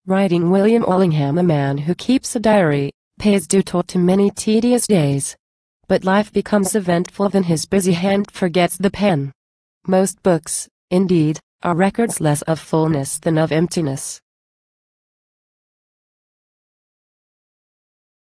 Writing William Allingham, a man who keeps a diary, pays due to many tedious days. But life becomes eventful when his busy hand forgets the pen. Most books, indeed, are records less of fullness than of emptiness.